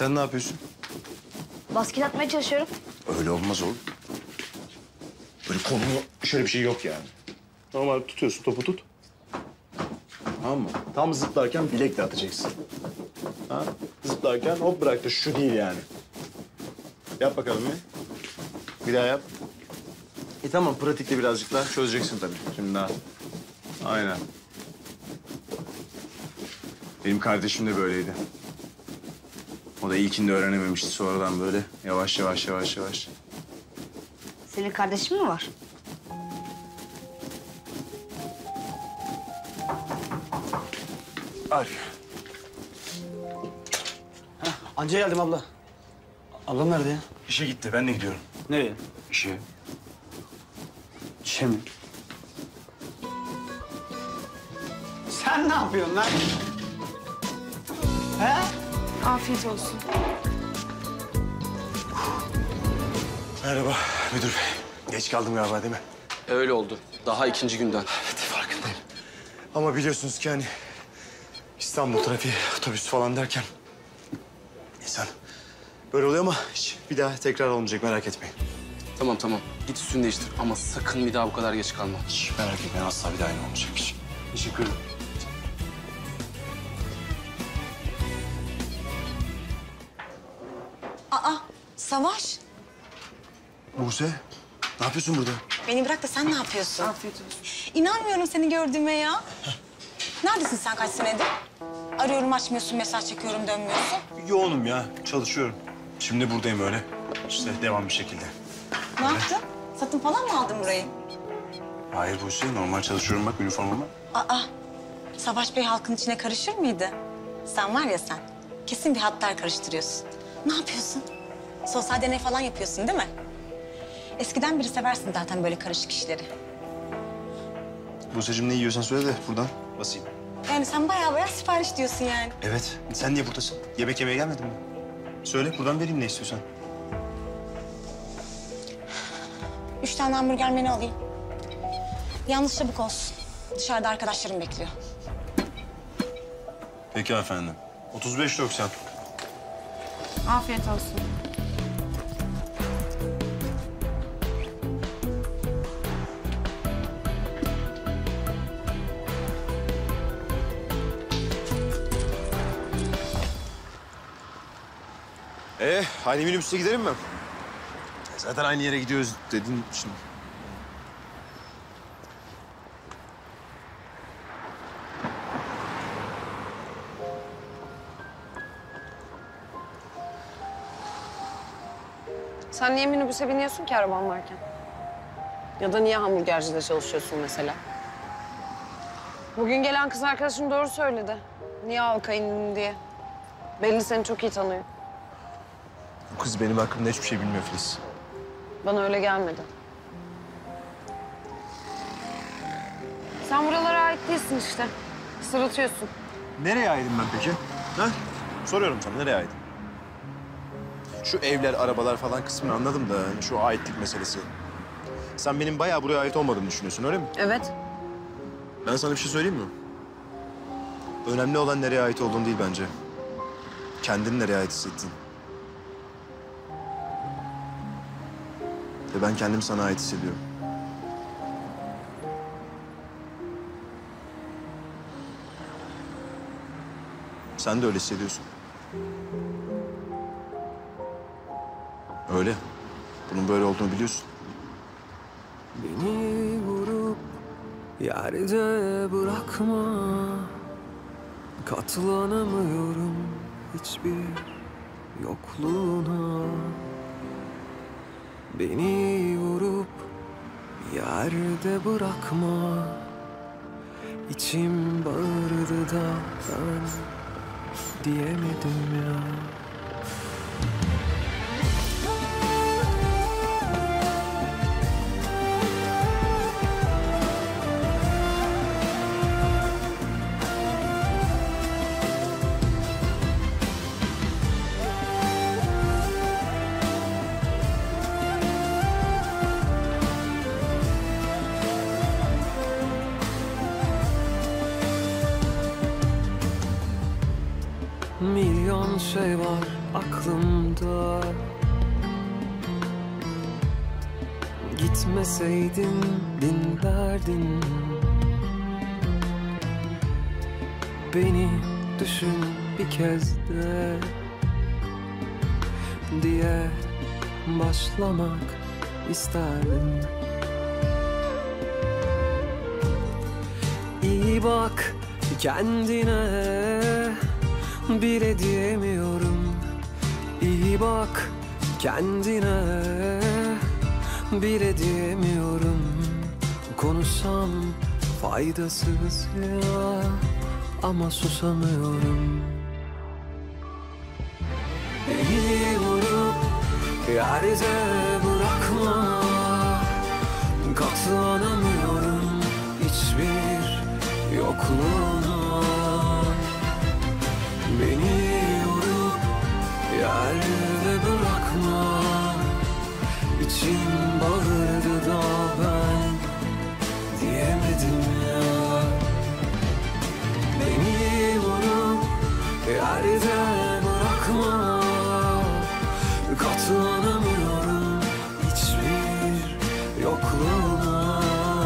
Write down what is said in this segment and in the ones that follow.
Sen ne yapıyorsun? Basket atmaya çalışıyorum. Öyle olmaz oğlum. Böyle kolunu şöyle bir şey yok yani. Normal tutuyorsun, topu tut. Tamam mı? Tam zıplarken bilekle atacaksın. Ha? Zıplarken hop bıraktı. Şu değil yani. Yap bakalım bir daha yap. Tamam, pratikle birazcık daha çözeceksin tabii. Şimdi daha. Aynen. Benim kardeşim de böyleydi. O da ilkinde öğrenememişti. Sonradan böyle yavaş yavaş. Senin kardeşin mi var? Arif. Anca geldim abla. Ablam nerede ya? İşe gitti. Ben de gidiyorum. Nereye? İşe. İşe mi? Sen ne yapıyorsun lan? He? Afiyet olsun. Merhaba müdür bey. Geç kaldım galiba değil mi? Öyle oldu. Daha ikinci günden. Evet, farkındayım. Ama biliyorsunuz ki hani İstanbul trafiği, otobüs falan derken insan böyle oluyor ama hiç bir daha tekrar olmayacak, merak etmeyin. Tamam. Git üstünü değiştir. Ama sakın bir daha bu kadar geç kalma. Hiç merak etmeyin, asla bir daha aynı olmayacak. Hiç. Teşekkür ederim. Aa, Savaş. Buse, ne yapıyorsun burada? Beni bırak da sen ne yapıyorsun? Afiyet olsun. İnanmıyorum seni gördüğüme ya. Neredesin sen kaç senedir? Arıyorum açmıyorsun, mesaj çekiyorum dönmüyorsun. Yoğunum ya, çalışıyorum. Şimdi buradayım öyle. İşte devam bir şekilde. Ne yaptın? Satın falan mı aldın burayı? Hayır Buse, normal çalışıyorum bak üniformama. Aa, Savaş Bey halkın içine karışır mıydı? Sen var ya sen, kesin bir hatlar karıştırıyorsun. Ne yapıyorsun? Sosyal deney falan yapıyorsun değil mi? Eskiden beri seversin zaten böyle karışık işleri. Buse'cim ne yiyorsan söyle de buradan basayım. Yani sen bayağı sipariş diyorsun yani. Evet, sen niye buradasın? Yemek yemeye gelmedin mi? Söyle, buradan vereyim ne istiyorsan. 3 tane hamburger menü alayım. Yalnız çabuk olsun. Dışarıda arkadaşlarım bekliyor. Peki efendim. 35.90. Afiyet olsun. Aynı minibüste gidelim mi? Zaten aynı yere gidiyoruz dedin şimdi. Sen niye minibüse biniyorsun ki araban varken? Ya da niye hamburgercide çalışıyorsun mesela? Bugün gelen kız arkadaşım doğru söyledi. Niye halka indin diye. Belli seni çok iyi tanıyor. Bu kız benim hakkımda hiçbir şey bilmiyor Filiz. Bana öyle gelmedi. Sen buralara ait değilsin işte. Sırıtıyorsun. Nereye aidim ben peki? Ha? Soruyorum sana, nereye aidim? Şu evler, arabalar falan kısmını anladım da hani şu aitlik meselesi. Sen benim bayağı buraya ait olmadığımı düşünüyorsun, öyle mi? Evet. Ben sana bir şey söyleyeyim mi? Önemli olan nereye ait olduğun değil bence. Kendini nereye ait hissettin. Ve ben kendimi sana ait hissediyorum. Sen de öyle hissediyorsun. Öyle. Bunun böyle olduğunu biliyorsun. Beni vurup yerde bırakma. Katlanamıyorum hiçbir yokluğuna. Beni vurup yerde bırakma. İçim bağırdı da ben diyemedim ya. Milyon şey var aklımda. Gitmeseydin dinlerdin. Beni düşün bir kez de diye başlamak isterdim. İyi bak kendine, bile diyemiyorum. İyi bak kendine, bile diyemiyorum. Konuşsam faydasız ya, ama susamıyorum. Beni vurup yerde bırakma, katlanamıyorum hiçbir yokluğuna. Beni vurup yerde bırakma, İçim bağırdı da ben diyemedim ya. Beni vurup yerde bırakma, katlanamıyorum hiçbir yokluğuna.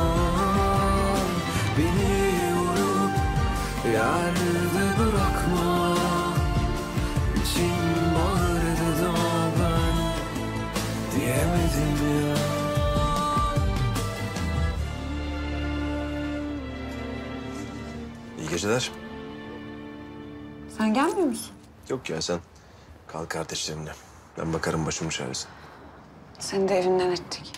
Beni vurup yerde bırakma, İçim bağırdı da ben diyemedim ya. İyi geceler. Sen gelmiyor musun? Yok ya, sen kal kardeşlerimle. Ben bakarım başımın çaresine. Seni de evinden ettik.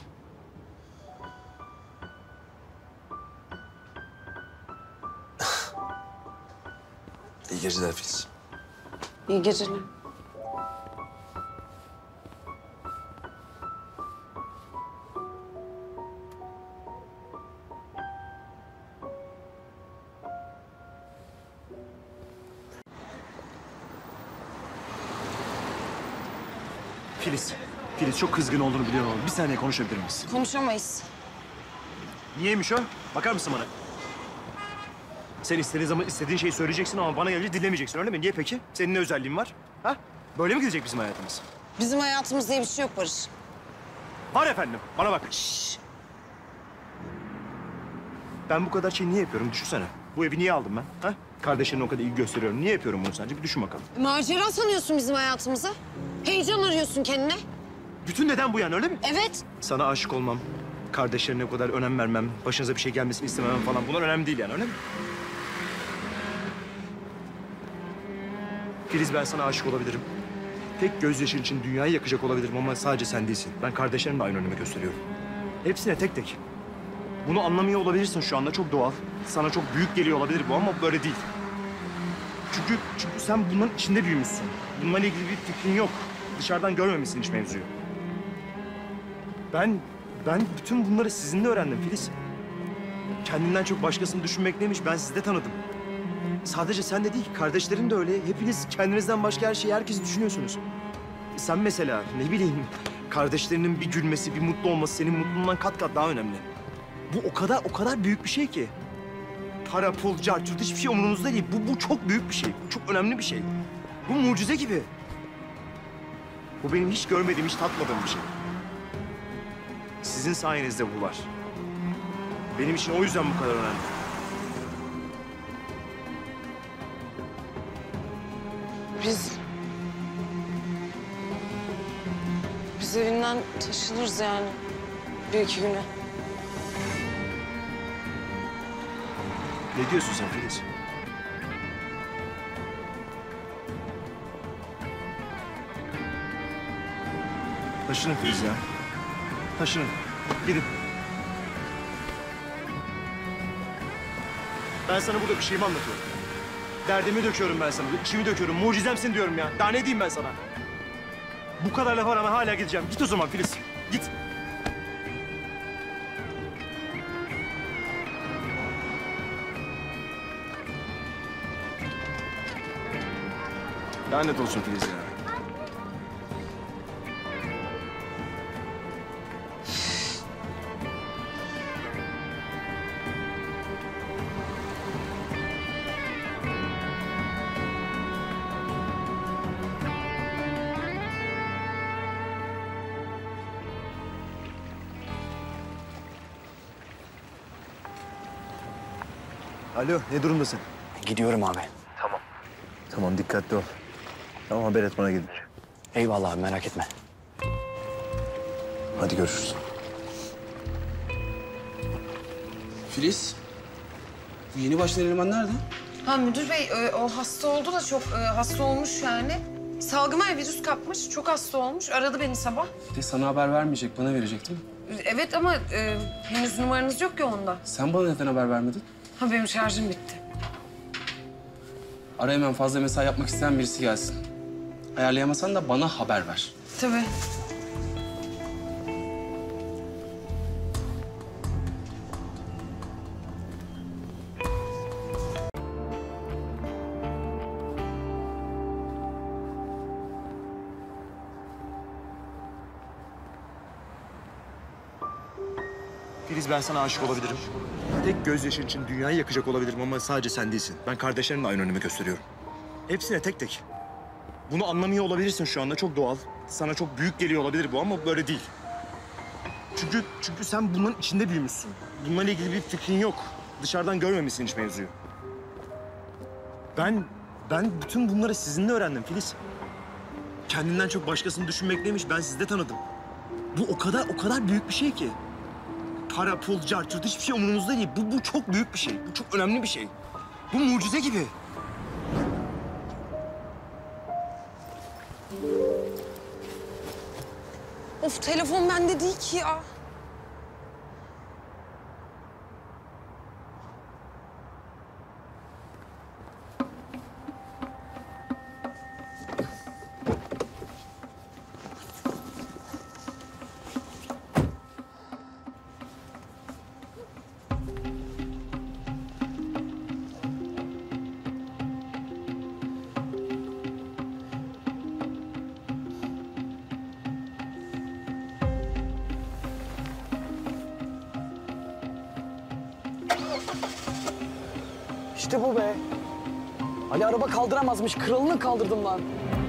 İyi geceler Filiz. İyi geceler. Filiz çok kızgın olduğunu biliyorum ama bir saniye konuşabilir miyiz? Konuşamayız. Niyeymiş o? Bakar mısın bana? Sen istediğin zaman istediğin şeyi söyleyeceksin ama bana gelince dinlemeyeceksin, öyle mi? Niye peki? Senin ne özelliğin var? Ha? Böyle mi gidecek bizim hayatımız? Bizim hayatımız diye bir şey yok Barış. Var efendim, bana bak. Ben bu kadar şeyi niye yapıyorum? Düşünsene. Bu evi niye aldım ben? Ha? Kardeşlerine o kadar ilgi gösteriyorum. Niye yapıyorum bunu sence? Bir düşün bakalım. Macera sanıyorsun bizim hayatımızı. Heyecan arıyorsun kendine. Bütün neden bu yani, öyle mi? Evet. Sana aşık olmam, kardeşlerine o kadar önem vermem, başınıza bir şey gelmesini istemem falan. Bunlar önemli değil yani, öyle mi? Filiz, ben sana aşık olabilirim. Tek gözyaşın için dünyayı yakacak olabilirim ama sadece sen değilsin. Ben kardeşlerimle aynı önemi gösteriyorum. Hepsine tek tek. Bunu anlamıyor olabilirsin şu anda, çok doğal. Sana çok büyük geliyor olabilir bu ama böyle değil. Çünkü sen bunların içinde büyümüşsün. Bunlarla ilgili bir fikrin yok. Dışarıdan görmemişsin hiç mevzuyu. Ben bütün bunları sizinle öğrendim Filiz. Kendinden çok başkasını düşünmek neymiş ben sizde tanıdım. Sadece sen de değil, kardeşlerin de öyle. Hepiniz kendinizden başka her şeyi, herkesi düşünüyorsunuz. Sen mesela ne bileyim, kardeşlerinin bir gülmesi, bir mutlu olması senin mutluluğundan kat kat daha önemli. Bu o kadar büyük bir şey ki. Para, pul, carçurt hiçbir şey umurunuzda değil. Bu çok büyük bir şey. Bu çok önemli bir şey. Bu mucize gibi. Bu benim hiç görmediğim, hiç tatmadığım bir şey. Sizin sayenizde bu var. Benim için o yüzden bu kadar önemli. Biz evinden taşınırız yani. Bir iki güne. Ne diyorsun sen Filiz? Taşının Filiz ya. Taşının. Gidin. Ben sana burada bir şeyimi anlatıyorum. Derdimi döküyorum ben sana. İçimi döküyorum. Mucizemsin diyorum ya. Daha ne diyeyim ben sana? Bu kadar lafa rağmen hala gideceğim. Git o zaman Filiz. Git. Lanet olsun Filiz ya. Alo, ne durumdasın? Gidiyorum abi. Tamam, dikkatli ol. Tamam, haber et bana gidince. Eyvallah abi, merak etme. Hadi görüşürüz. Filiz, bu yeni başlayan eleman nerede? Ha müdür bey o hasta oldu da çok hasta olmuş yani. Salgıma virüs kapmış, çok hasta olmuş. Aradı beni sabah. De sana haber vermeyecek, bana verecek değil mi? Evet ama henüz numaranız yok ya onda. Sen bana neden haber vermedin? Ha benim şarjım bitti. Ara hemen fazla mesai yapmak isteyen birisi gelsin. Ayarlayamasan da bana haber ver. Tabii. Filiz, ben sana aşık olabilirim. Tek gözyaşın için dünyayı yakacak olabilirim ama sadece sen değilsin. Ben kardeşlerimle aynı önemi gösteriyorum. Hepsine tek tek. Bunu anlamıyor olabilirsin şu anda, çok doğal. Sana çok büyük geliyor olabilir bu ama böyle değil. Çünkü sen bunların içinde büyümüşsün. Bunlarla ilgili bir fikrin yok. Dışarıdan görmemişsin hiç mevzuyu. Ben bütün bunları sizinle öğrendim Filiz. Kendinden çok başkasını düşünmek neymiş ben sizde tanıdım. Bu o kadar büyük bir şey ki. Para, pul, carçurt hiçbir şey umurumuzda değil. Bu çok büyük bir şey. Bu çok önemli bir şey. Bu mucize gibi. Of telefon bende değil ki ya. İşte bu be. Ali araba kaldıramazmış. Kralını kaldırdım lan.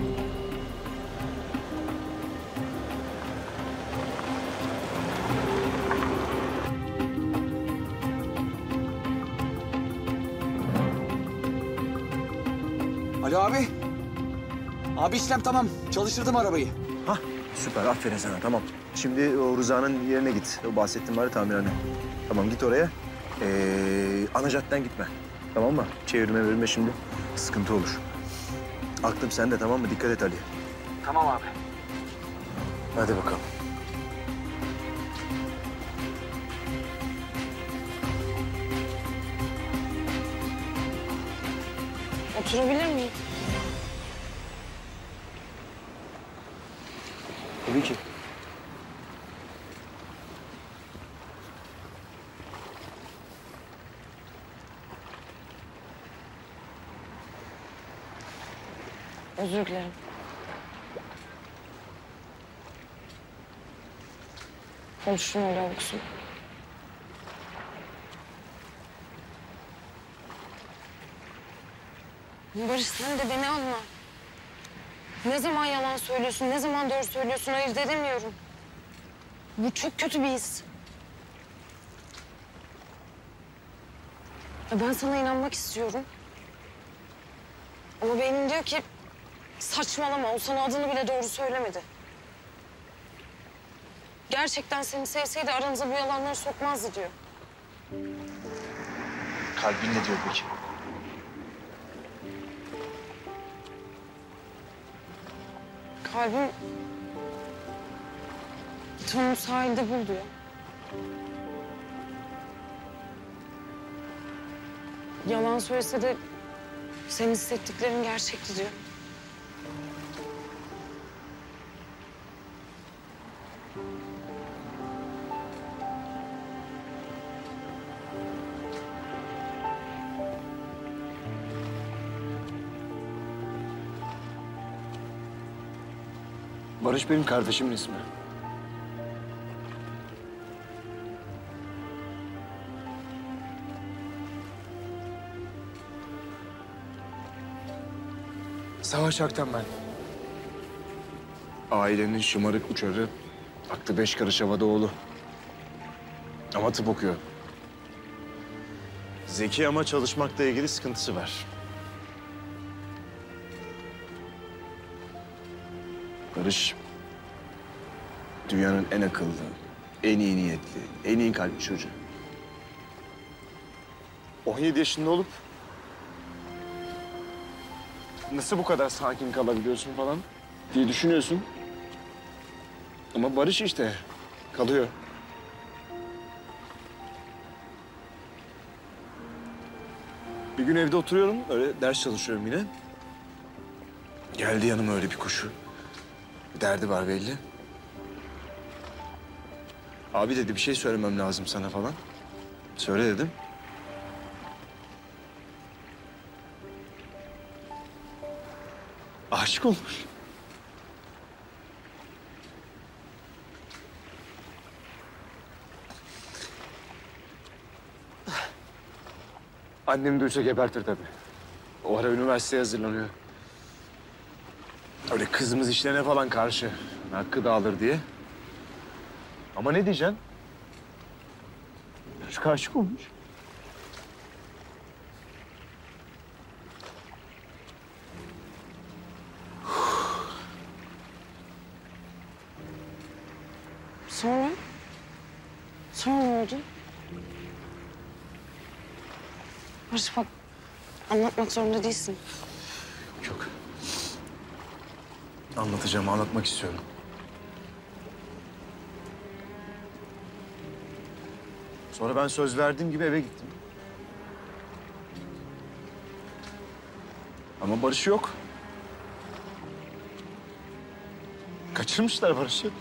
Ali abi. Abi işlem tamam. Çalıştırdım arabayı. Hah, süper. Aferin sana. Tamam. Şimdi o Rıza'nın yerine git. O bahsettiğim var ya, tamirhane. Tamam, git oraya. Ana caddeden gitme. Tamam mı? Çevirme şimdi. Sıkıntı olur. Aklım sende, tamam mı? Dikkat et Ali. Tamam abi. Hadi bakalım. Oturabilir miyim? Tabii ki. Özür dilerim. Konuşun öyle olsun. Barış sen de beni anla. Ne zaman yalan söylüyorsun, ne zaman doğru söylüyorsun ayırt edemiyorum. Bu çok kötü bir his. Ben sana inanmak istiyorum. Ama beynim diyor ki saçmalama, o sana adını bile doğru söylemedi. Gerçekten seni sevseydi aranıza bu yalanları sokmazdı diyor. Kalbin ne diyor peki? Kalbim Tom'u sahilde bul diyor. Yalan söylese de senin hissettiklerin gerçekti diyor. Barış benim kardeşimin ismi. Savaş Aktan ben. Ailenin şımarık uçarı, aklı 5 karış havada oğlu. Ama tıp okuyor. Z Zeki ama çalışmakla ilgili sıkıntısı var. Barış dünyanın en akıllı, en iyi niyetli, en iyi kalpli çocuğu. 17 yaşında olup nasıl bu kadar sakin kalabiliyorsun falan diye düşünüyorsun. Ama Barış işte kalıyor. Bir gün evde oturuyorum, öyle ders çalışıyorum yine. Geldi yanıma öyle bir koşu. Bir derdi var belli. Abi dedi, bir şey söylemem lazım sana falan. Söyle dedim. Aşık olmuş. Annem duysa gebertir tabii. O ara üniversiteye hazırlanıyor. Öyle kızımız işlerine falan karşı. Hakkı dağılır diye. Ama ne diyeceksin? Çocuk aşık olmuş. Sonra? Sonra ne oldu? Barış bak, anlatmak zorunda değilsin. Yok. Anlatacağım, anlatmak istiyorum. Sonra ben söz verdiğim gibi eve gittim. Ama Barış yok. Kaçırmışlar Barış'ı.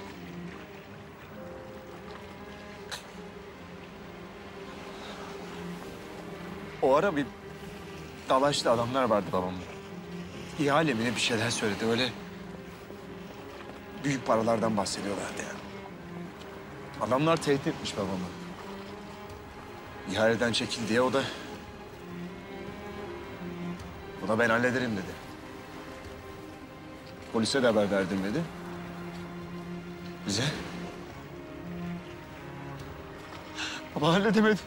O ara bir dalaşlı adamlar vardı babamla. İhale mi ne bir şeyler söyledi öyle. Büyük paralardan bahsediyorlardı yani. Adamlar tehdit etmiş babamı. İhaleden çekil diye o da ben hallederim dedi. Polise de haber verdim dedi. Bize. Baba halledemedi.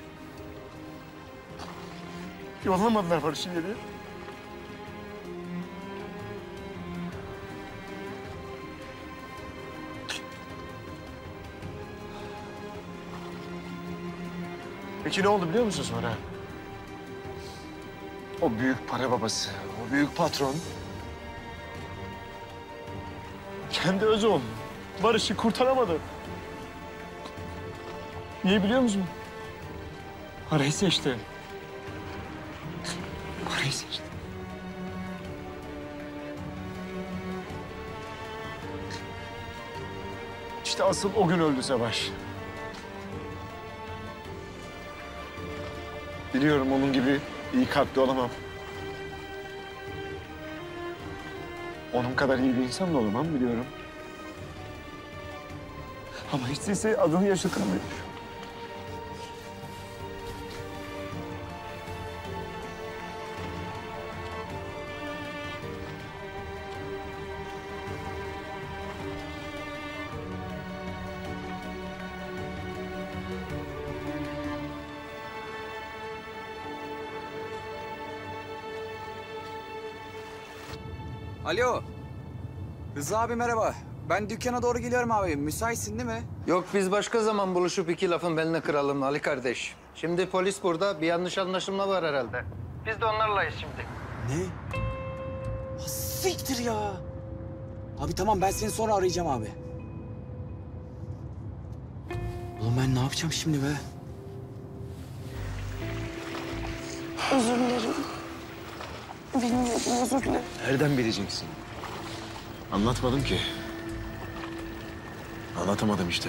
Yollamadılar Barış'ı geriye. Peki ne oldu biliyor musun sonra? O büyük para babası, o büyük patron... kendi öz oğlu Barış'ı kurtaramadı. Niye biliyor musun? Parayı seçti. Parayı seçti. İşte asıl o gün öldü Savaş. Biliyorum onun gibi iyi kalpli olamam. Onun kadar iyi bir insan da olamam biliyorum. Ama hiç değilse adını yaşatamıyor. Alo. Rıza abi merhaba. Ben dükkana doğru geliyorum abi. Müsaitsin değil mi? Yok biz başka zaman buluşup iki lafın beline kıralım Ali kardeş. Şimdi polis burada. Bir yanlış anlaşılma var herhalde. Biz de onlarlayız şimdi. Ne? Ha, siktir ya. Abi tamam ben seni sonra arayacağım abi. Oğlum ben ne yapacağım şimdi be? Özür dilerim. Bilmiyordum, özür dilerim. Nereden bileceksin? Anlatmadım ki. Anlatamadım işte.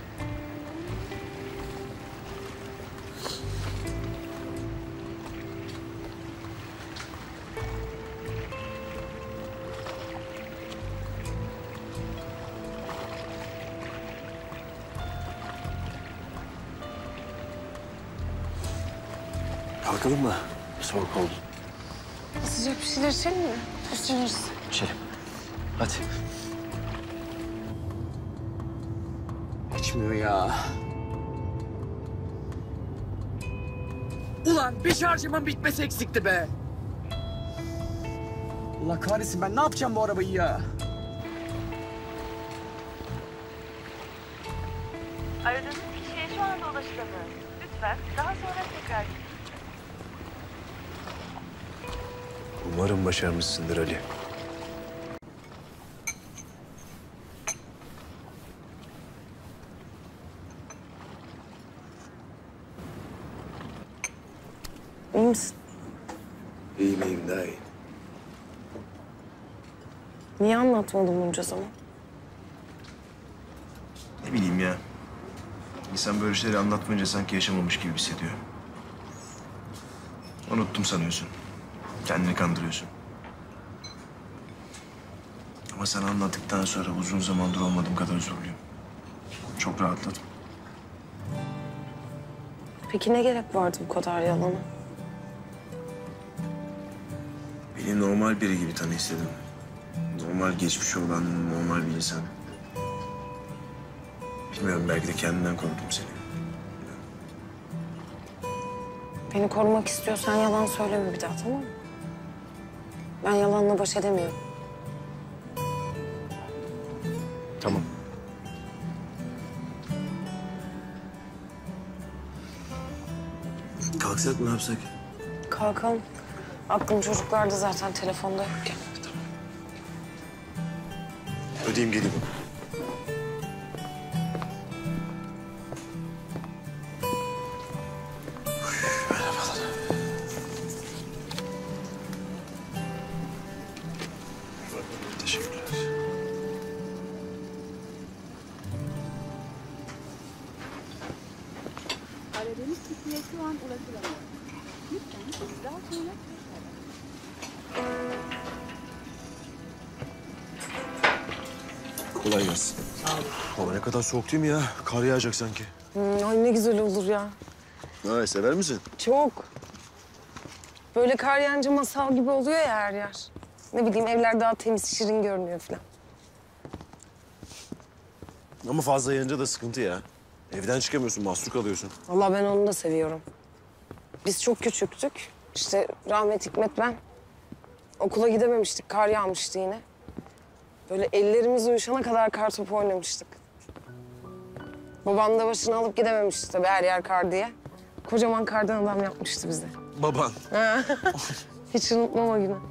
Kalkalım mı? Soğuk oldu. Sıcak bir şeyler içelim mi? Üşünürüz. İçelim. Hadi. İçmiyor ya. Ulan bir şarjımın bitmesi eksikti be. Allah kahretsin, ben ne yapacağım bu arabayı ya? Aradığınız kişiye şu anda ulaşılamıyor. Lütfen daha sonra tekrar. Umarım başarmışsındır Ali. İyi misin? İyiyim daha iyi. Niye anlatmadın bunca zaman? Ne bileyim ya. İnsan böyle şeyleri anlatmayınca sanki yaşamamış gibi hissediyor. Unuttum sanıyorsun. Kendini kandırıyorsun. Ama sana anlattıktan sonra uzun zamandır olmadığım kadar huzurluyum. Çok rahatladım. Peki ne gerek vardı bu kadar yalana? Beni normal biri gibi tanı istedim. Normal geçmiş olan normal bir insan. Bilmiyorum, belki de kendimden korktum seni. Beni korumak istiyorsan yalan söyleme bir daha, tamam mı? Ben yalanla baş edemiyorum. Tamam. Kalksak mı, ne yapsak? Kalkalım. Aklım çocuklarda zaten, telefonda yokken. Ödeyeyim, geleyim. Teşekkürler. Aradığınız kişiye şu an ulaşılamıyor. Lütfen daha sonra Kolay gelsin. Sağ ol. Hava ne kadar soğuk değil mi ya? Kar yağacak sanki. Ay ne güzel olur ya. Ay, sever misin? Çok. Böyle kar yağınca masal gibi oluyor ya her yer. Ne bileyim, evler daha temiz, şirin görünüyor falan. Ama fazla yağınca da sıkıntı ya. Evden çıkamıyorsun, mahsur kalıyorsun. Vallahi ben onu da seviyorum. Biz çok küçüktük. İşte rahmet Hikmet ben. Okula gidememiştik, kar yağmıştı yine. Böyle ellerimiz uyuşana kadar kartopu oynamıştık. Babam da başını alıp gidememişti tabii, her yer kar diye. Kocaman kardan adam yapmıştı bize. Baban. Hiç unutmam o günü.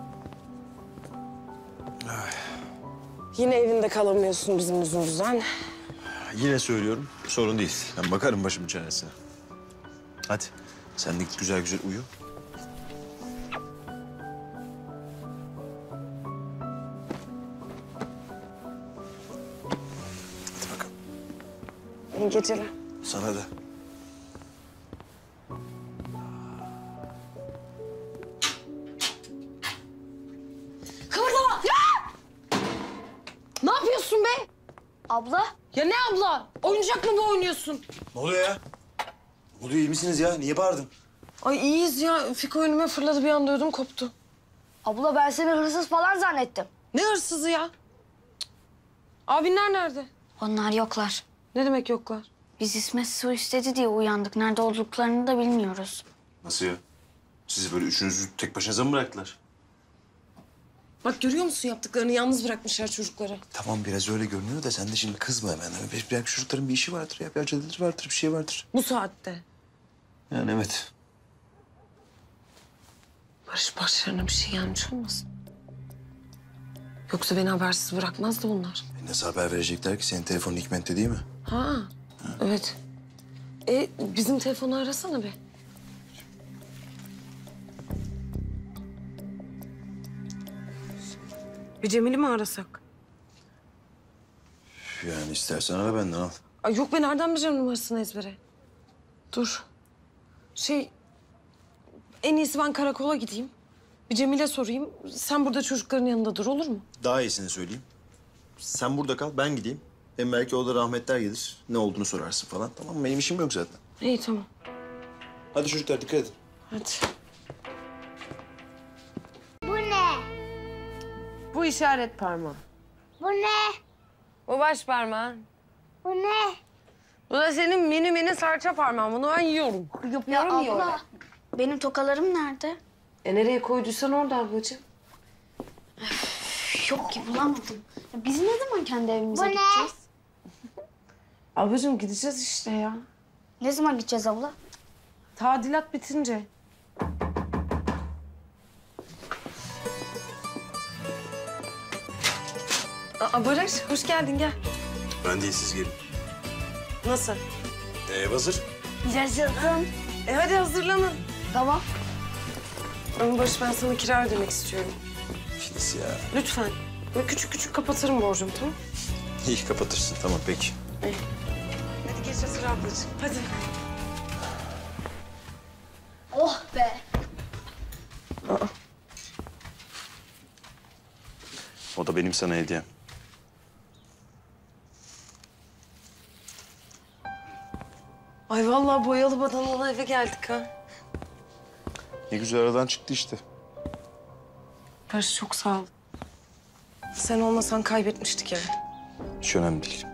Yine evinde kalamıyorsun bizim yüzümüzden. Yine söylüyorum, sorun değil. Ben bakarım başımın çaresine. Hadi, sen de git güzel güzel uyu. Hadi bakalım. İyi geceler. Sana da. Kıvırlama! Ya! Ne yapıyorsun be? Abla, Ya ne abla? Oyuncak mı bu oynuyorsun? Ne oluyor ya? Ne oluyor, iyi misiniz ya? Niye bağırdın? Ay iyiyiz ya. Fiko önüme fırladı, bir anda ödüm koptu. abla ben seni hırsız falan zannettim. Ne hırsızı ya? Cık. Abinler nerede? Onlar yoklar. Ne demek yoklar? Biz İsmet su istedi diye uyandık. Nerede olduklarını da bilmiyoruz. Nasıl ya? Sizi böyle üçünüzü tek başınıza mı bıraktılar? Bak görüyor musun yaptıklarını? Yalnız bırakmışlar çocukları. Tamam, biraz öyle görünüyor da sen de şimdi kızma hemen. Belki çocukların bir işi vardır ya, bir aceleleri vardır, bir şey vardır. Bu saatte. Yani evet. Barış başlarına bir şey gelmiş olmasın? Yoksa beni habersiz bırakmazdı bunlar. Nasıl haber verecekler ki? Senin telefonun Hikmet'te değil mi? Ha, evet. Bizim telefonu arasana be. Bir Cemil'i mi arasak? Yani istersen ara, benden al. Ay yok, ben nereden bileceğim numarasını ezbere? Dur. En iyisi ben karakola gideyim. Bir Cemil'e sorayım. Sen burada çocukların yanında dur, olur mu? Daha iyisini söyleyeyim. Sen burada kal, ben gideyim. Hem belki o da rahmetler gelir. Ne olduğunu sorarsın falan. Tamam mı? Benim işim yok zaten. İyi, tamam. Hadi çocuklar, dikkat edin. Hadi. Bu ne? Bu işaret parmağı. Bu ne? Bu baş parmağın. Bu ne? Bu da senin mini mini serçe parmağın. Bunu ben yiyorum. Ya abla, Benim tokalarım nerede? Nereye koyduysan orada ablacığım. Yok ki bulamadım. Ya biz ne zaman kendi evimize Bu ne? gideceğiz? Ablacığım gideceğiz işte ya. Ne zaman gideceğiz abla? Tadilat bitince. Barış, hoş geldin gel. Ben değil, siz gelin. Nasıl? Ev hazır. Yaşasın. Hadi hazırlanın. Tamam. Ama Barış ben sana kira ödemek istiyorum. Filiz ya. Lütfen. Böyle küçük küçük kapatırım borcumu tamam? İyi kapatırsın, tamam peki. Hadi geç hazır ablacığım. Hadi. Oh be. O da benim sana hediyem. Ay vallahi boyalı badanalı eve geldik ha. Ne güzel aradan çıktı işte. Barış çok sağ ol. Sen olmasan kaybetmiştik evi. Hiç önemli değil.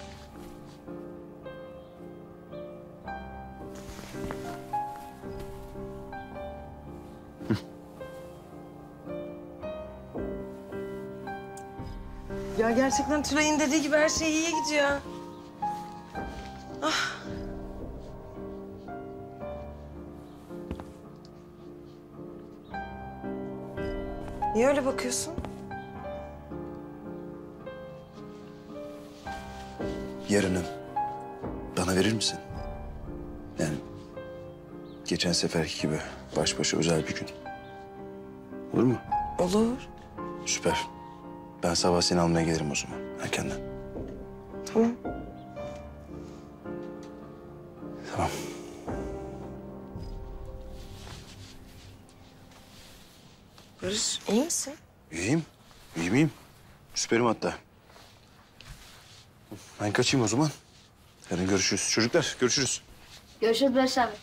Ya gerçekten Tülay'ın dediği gibi her şey iyiye gidiyor. Ah. Niye öyle bakıyorsun? Yarını bana verir misin? Yani geçen seferki gibi baş başa özel bir gün. Olur mu? Olur. Süper. Ben sabah seni almaya gelirim o zaman erkenden. Tamam. Tamam. Barış iyi misin? İyiyim. İyi miyim? Süperim hatta. Ben kaçayım o zaman. Yarın görüşürüz. Çocuklar görüşürüz. Görüşürüz Barış abi.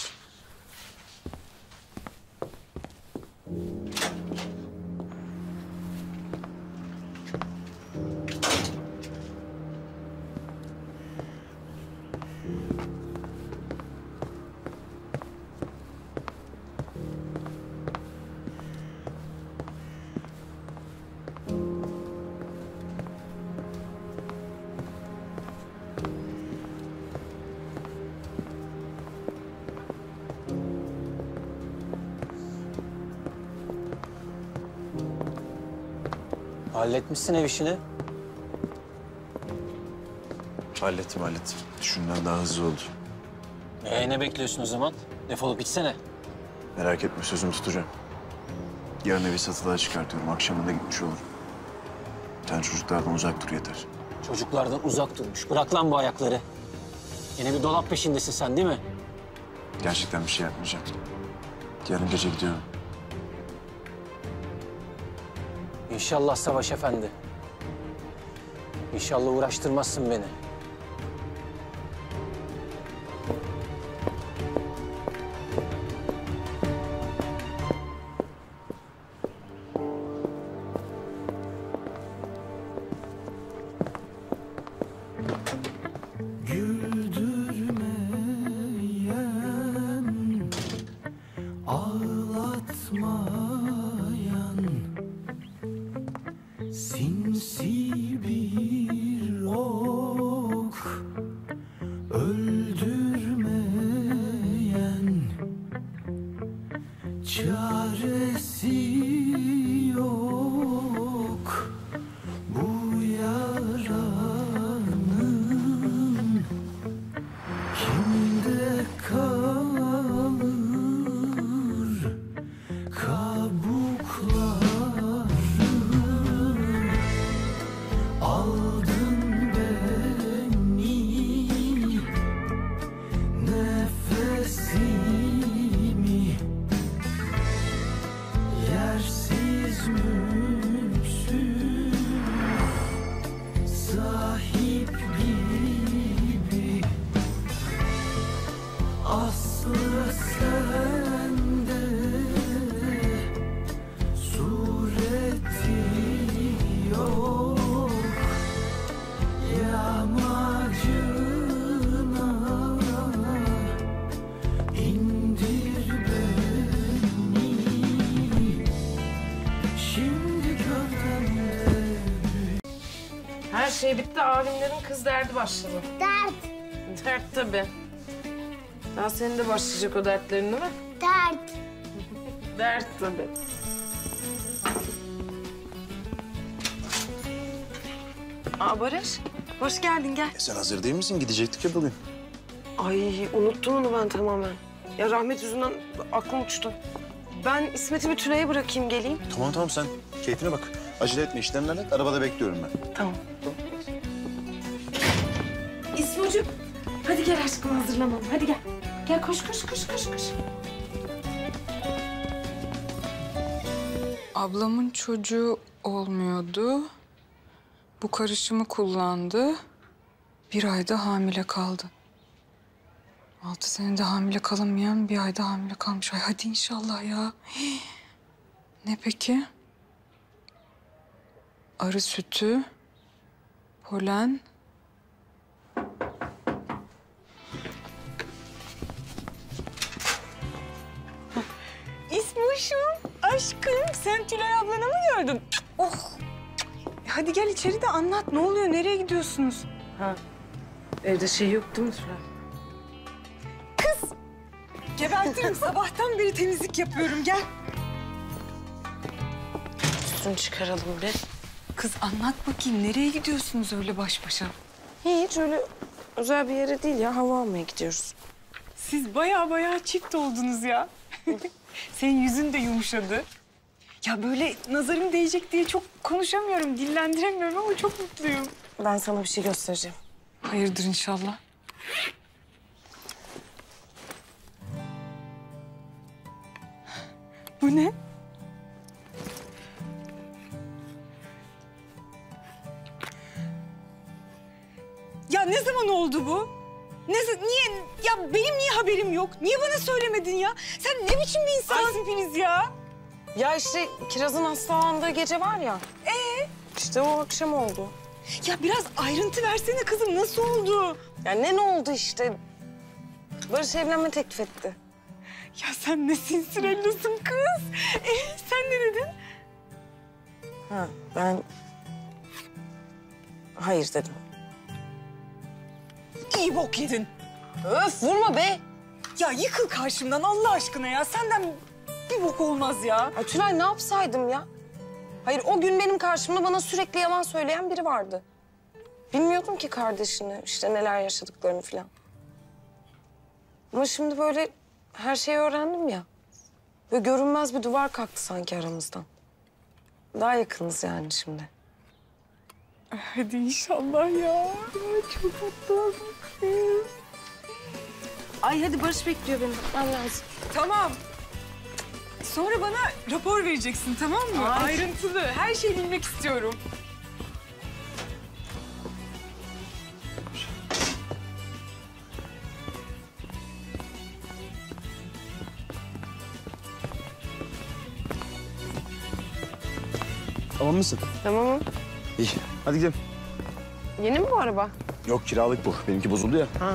Halletmişsin ev işini. Hallettim. Düşünden daha hızlı oldu. Ne bekliyorsun o zaman? Defolup gitsene. Merak etme, sözümü tutacağım. Yarın evi satılığa çıkartıyorum. Akşamında gitmiş olurum. Sen çocuklardan uzak dur yeter. Çocuklardan uzak durmuş. Bırak lan bu ayakları. Yine bir dolap peşindesin sen değil mi? Gerçekten bir şey yapmayacağım. Yarın gece gidiyorum. İnşallah Savaş Efendi. İnşallah uğraştırmazsın beni. Güldürmeyen, ağlatmayan, sinsi bir o her şey bitti. Abimlerin kız derdi başladı. Dert. Dert tabii. Daha senin de başlayacak o dertlerin değil mi? Dert. Dert tabii. Aa Barış, hoş geldin gel. Sen hazır değil misin? Gidecektik ya bugün. Ay unuttum onu ben tamamen. Ya rahmet yüzünden aklım uçtu. Ben İsmet'i bir Tülay'a bırakayım geleyim. Tamam sen keyfine bak. Acele etme işlerini hallet. Arabada bekliyorum ben. Tamam. İsmocuğum, hadi gel aşkım hazırlanalım. Hadi gel. Gel koş. Ablamın çocuğu olmuyordu. Bu karışımı kullandı. 1 ayda hamile kaldı. 6 senede hamile kalamayan 1 ayda hamile kalmış. Ay hadi inşallah ya. Hii. Ne peki? Arı sütü, polen. İsmoş'um, aşkım sen Tülay ablanı mı gördün? Oh! Hadi gel içeri de anlat. Ne oluyor? Nereye gidiyorsunuz? Ha. Evde şey yok değil mi Tülay? Kız! Gebertirim. Sabahtan beri temizlik yapıyorum. Gel. Üstünü çıkaralım be. Kız anlat bakayım. Nereye gidiyorsunuz öyle baş başa? Hiç öyle özel bir yere değil ya. Hava almaya gidiyoruz. Siz baya çift oldunuz ya. Senin yüzün de yumuşadı. Ya böyle nazarım değecek diye çok konuşamıyorum, dillendiremiyorum ama çok mutluyum. Ben sana bir şey göstereceğim. Hayırdır inşallah. Bu ne? Ya ne zaman oldu bu? Niye? Ya benim niye haberim yok? Niye bana söylemedin ya? Sen ne biçim bir insansın Filiz ya? Ya işte Kiraz'ın hastalandığı gece var ya. İşte o akşam oldu. Ya biraz ayrıntı versene kızım. Nasıl oldu? Ya ne oldu işte? Barış evlenme teklif etti. Ya sen ne sinsirellosun kız. Sen ne dedin? Ha ben... Hayır dedim. İyi bok yedin. Öf vurma be. Ya yıkıl karşımdan Allah aşkına ya. Senden bir bok olmaz ya. Ay Tülay ne yapsaydım ya? Hayır o gün benim karşımda bana sürekli yalan söyleyen biri vardı. Bilmiyordum ki kardeşini, işte neler yaşadıklarını falan. Ama şimdi böyle her şeyi öğrendim ya. Ve görünmez bir duvar kalktı sanki aramızdan. Daha yakınız yani şimdi. Hadi inşallah ya. Çok mutlu oldum kız. Ay hadi Barış bekliyor beni. Ben lazım. Tamam. Sonra bana rapor vereceksin tamam mı? Ay. Ayrıntılı. Her şeyi bilmek istiyorum. Tamam mısın? Tamam. İyi. Hadi gidelim. Yeni mi bu araba? Yok kiralık bu. Benimki bozuldu ya. Ha.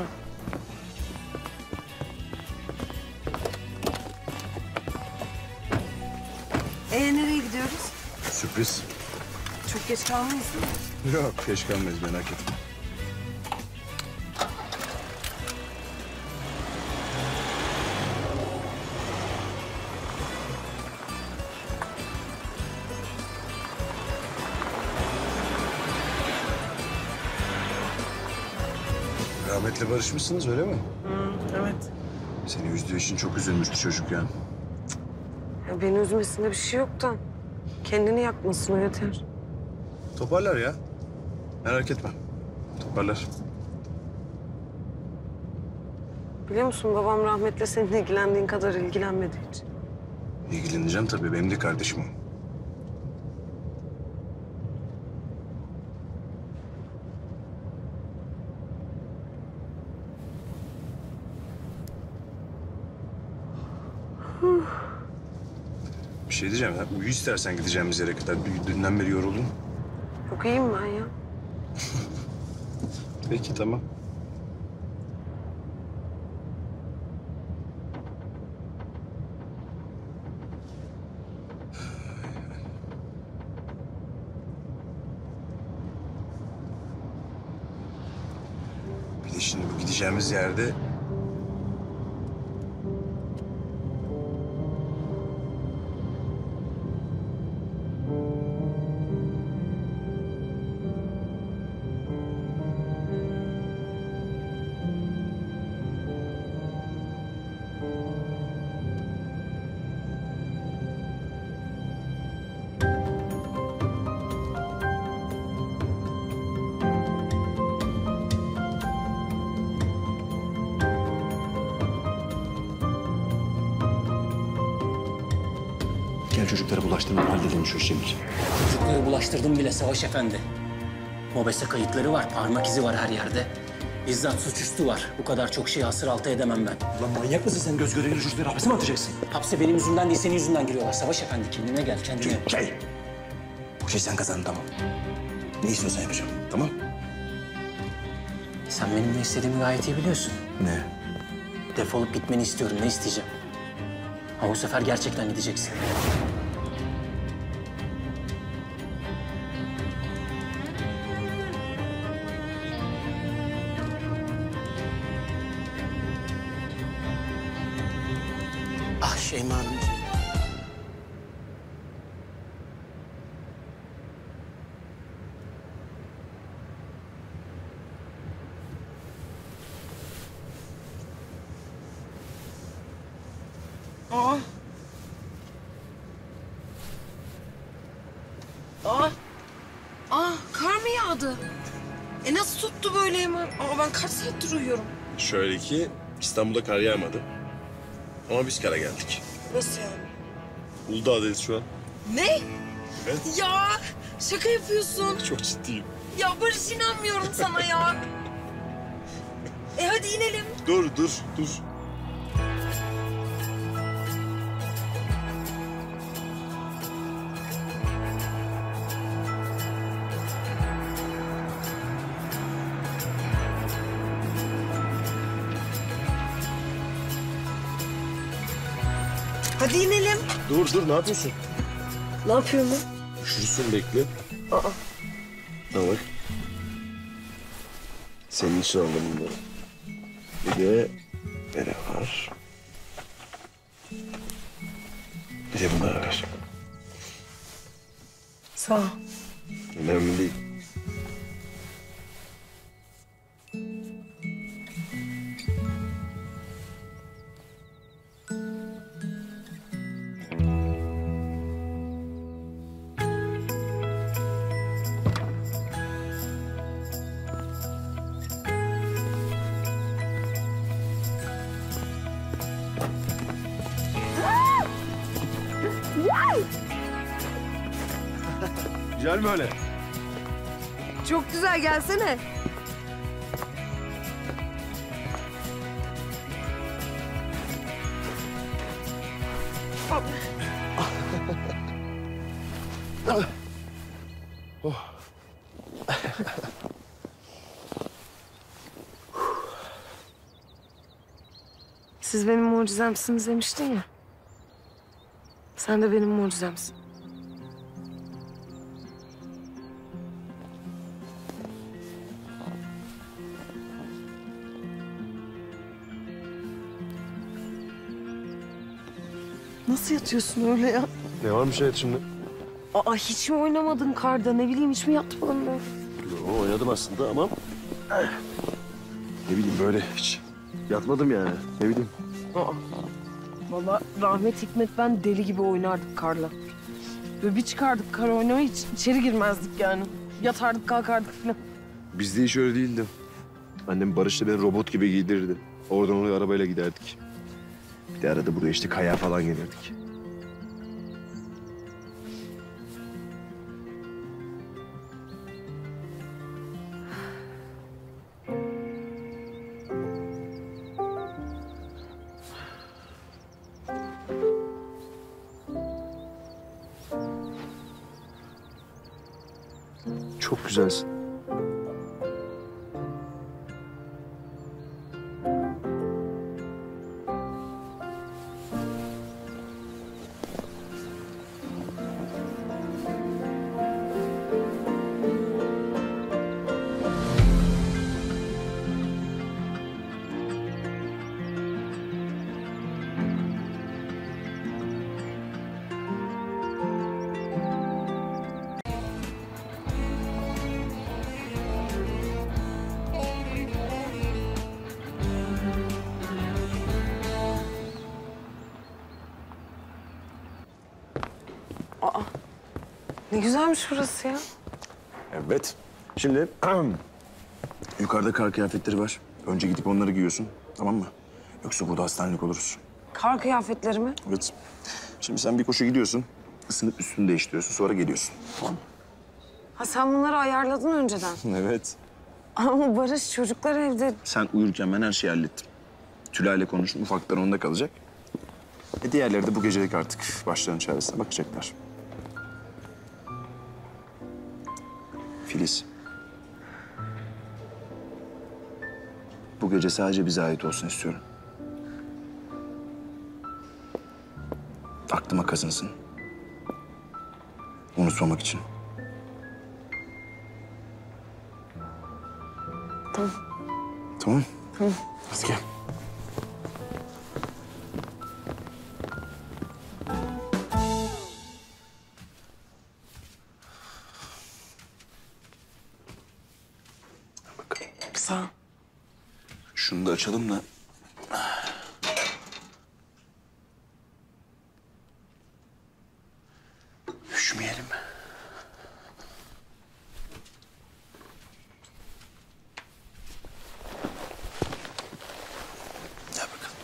Nereye gidiyoruz? Sürpriz. Çok geç kalmayız değil mi? Yok geç kalmayız merak etme. Rahmetli barışmışsınız öyle mi? Evet. Seni üzdüğü için çok üzülmüştü çocuk yani. Ya beni üzmesinde bir şey yok da kendini yakmasın o yeter. Toparlar ya. Merak etme. Toparlar. Biliyor musun babam rahmetle senin ilgilendiğin kadar ilgilenmedi hiç. İlgileneceğim tabii. Benim de kardeşim o. Bir şey diyeceğim ya. Uyu istersen gideceğimiz yere kadar. Dünden beri yoruldum. Çok iyiyim ben ya. Peki tamam. Gideceğimiz yerde Gel çocuklara bulaştırmadan halledelim şu işi. Çocukları bulaştırdım bile Savaş Efendi. Mobese kayıtları var, parmak izi var her yerde. Bizzat suçüstü var. Bu kadar çok şeyi hasır altı edemem ben. Lan manyak mısın sen? Göz göre göre çocukları hapse mi atacaksın? Hapse benim yüzümden değil, senin yüzünden giriyorlar. Savaş Efendi kendine gel, kendine. Bu şey sen kazandın tamam. Ne istiyorsan yapacağım tamam? Sen benim ne istediğimi gayet iyi biliyorsun. Ne? Defolup gitmeni istiyorum, ne isteyeceğim? Ama bu sefer gerçekten gideceksin. Ah Şeyma Hanım. Aa. Kar mı yağdı? Nasıl tuttu böyle hemen? Ben kaç saattir uyuyorum. Şöyle ki İstanbul'da kar yağmadı. Ama biz kara geldik. Nasıl yani? Uludağ'dayız şu an. Ne? Evet. Ya şaka yapıyorsun. Çok ciddiyim. Ya Barış inanmıyorum sana ya. Hadi inelim. Dur. Hadi inelim. Dur ne yapıyorsun? Ne yapıyorum ben? Üşürsün bekle. Aa. Ne bak. Senin için aldım bunları. Bir de nere var? Bir de bunlar var. Sağ ol. Önemli değil. Güzel mi öyle? Çok güzel, gelsene. Siz benim mucizemsiniz demiştin ya. Sen de benim mucizemsin. Nasıl yatıyorsun öyle ya? Ne varmış hayat şimdi? Hiç mi oynamadın karda? Ne bileyim, hiç mi yatmadın böyle? Yo, oynadım aslında ama... Ne bileyim böyle hiç yatmadım yani. Ne bileyim. Vallahi Rahmet, Hikmet, ben deli gibi oynardık karla. Böyle bir çıkardık kar oynamaya, hiç içeri girmezdik yani. Yatardık kalkardık falan. Bizde hiç öyle değildi. Annem Barış'la beni robot gibi giydirirdi. Oradan oraya arabayla giderdik. Bir de arada buraya işte kayağa falan gelirdik. Çok güzelsin. Ne güzelmiş burası ya. Evet. Şimdi yukarıda kar kıyafetleri var. Önce gidip onları giyiyorsun, tamam mı? Yoksa burada hastanelik oluruz. Kar kıyafetleri mi? Evet. Şimdi sen bir koşu gidiyorsun, ısınıp üstünü değiştiriyorsun, sonra geliyorsun. Tamam mı? Ha sen bunları ayarladın önceden. Evet. Ama Barış çocuklar evde. Sen uyurken ben her şeyi hallettim. Tülay'la konuştum, ufaklar onda kalacak. Diğerleri de bu gecelik artık başlarının çaresine bakacaklar. Filiz. Bu gece sadece bize ait olsun istiyorum. Aklıma kazınsın. Unutmamak için. Tamam. Tamam. Tamam. Hadi gel. Sağ ol. Şunu da açalım da. Üşümeyelim. Gel bakalım.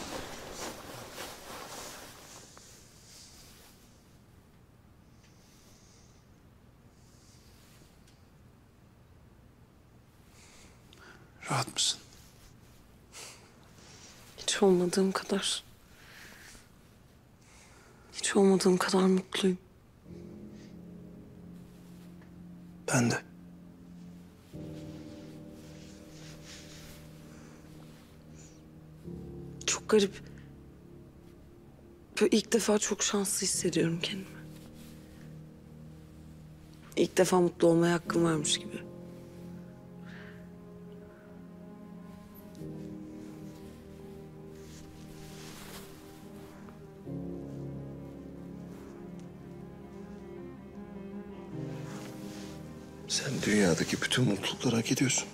Rahat mısın? Hiç olmadığım kadar. Hiç olmadığım kadar mutluyum. Ben de. Çok garip. Böyle ilk defa çok şanslı hissediyorum kendimi. İlk defa mutlu olmaya hakkım varmış gibi. Sen dünyadaki bütün mutlulukları hak ediyorsun.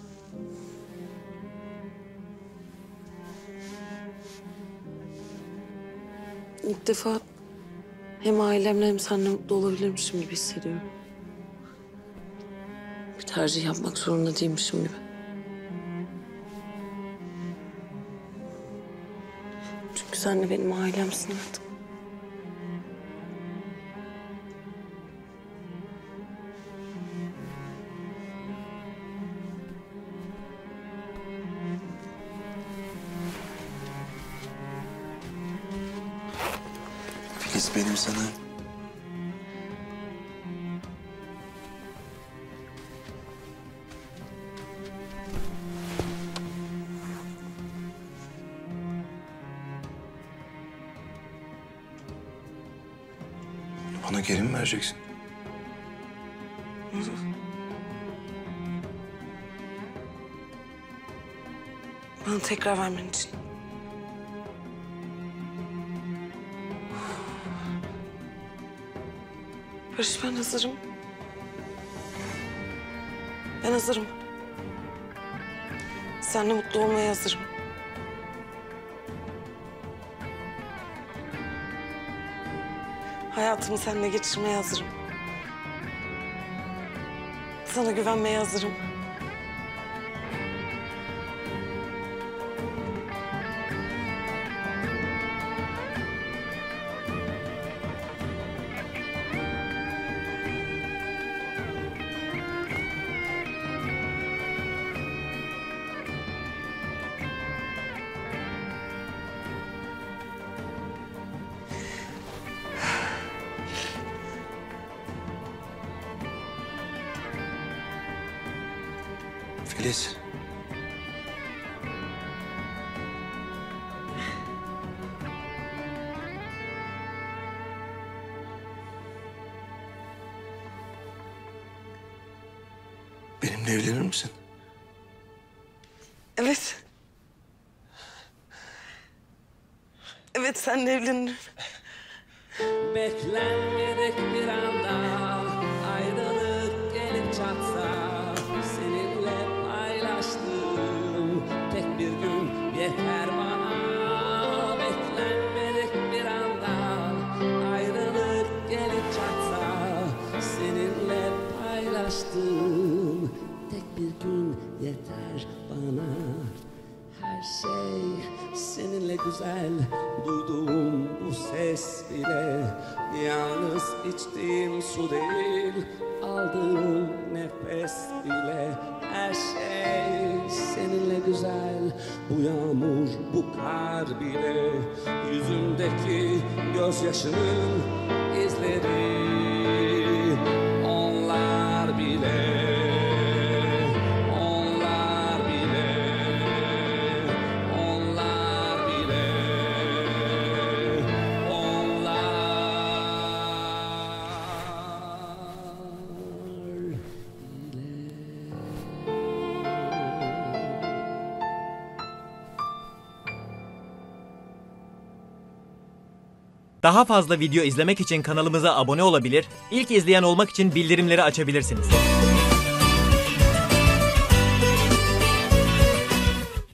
İlk defa hem ailemle hem seninle mutlu olabilirmişim gibi hissediyorum. Bir tercih yapmak zorunda değilmişim gibi. Çünkü sen de benim ailemsin artık. Filiz benim sana... Bana geri mi vereceksin? Bana tekrar vermen için. Barış ben hazırım. Ben hazırım. Seninle mutlu olmaya hazırım. Hayatımı seninle geçirmeye hazırım. Sana güvenmeye hazırım. Filiz. Benimle evlenir misin? Evet. Evet, seninle evlenirim. Beklenmedik bir anda ayrılık gelip çatsa, seninle paylaştığım tek bir gün yeter bana. Beklenmedik bir anda ayrılık gelip çatsa, paylaştım. Tek bir gün yeter bana. Her şey seninle güzel. Duyduğum bu ses bile yalnız içtiğim su değil. Aldığım nefes bile her şey seninle güzel. Bu yağmur, bu kar bile yüzümdeki gözyaşının izleri. Onlar bile, onlar bile, onlar bile, Daha fazla video izlemek için kanalımıza abone olabilir, ilk izleyen olmak için bildirimleri açabilirsiniz.